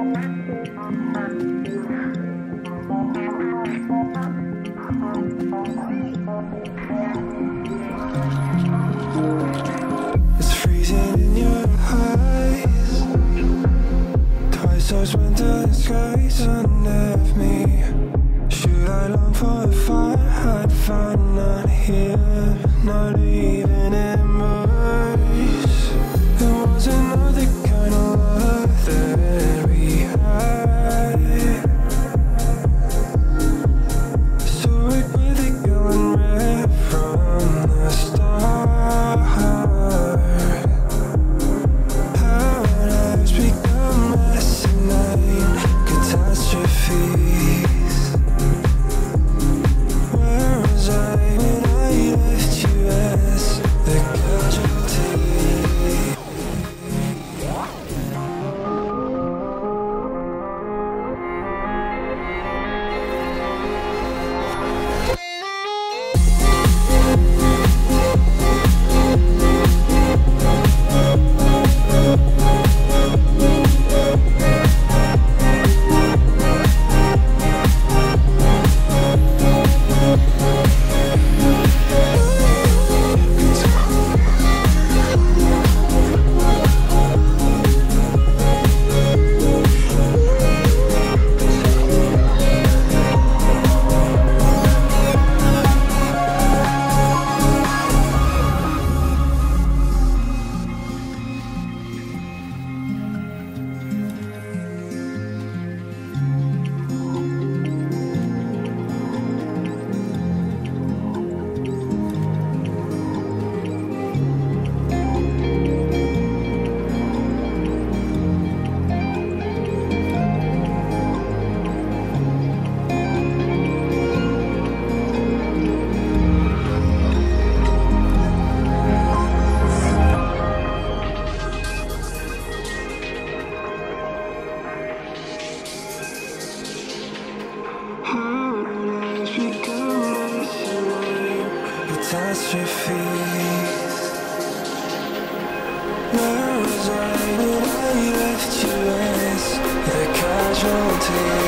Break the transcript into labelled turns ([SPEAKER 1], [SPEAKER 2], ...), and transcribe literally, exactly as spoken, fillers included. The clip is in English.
[SPEAKER 1] It's freezing in your eyes. Twice those winter skies unnerve me. Should I long for a fire? I'd find none here, not even embers. There was another kind of love that we had. Saw it with a going red from the start. Our lives become asinine catastrophes. Where was I when I left you as the casualty? Catastrophes. Where was I when I left you as the casualty?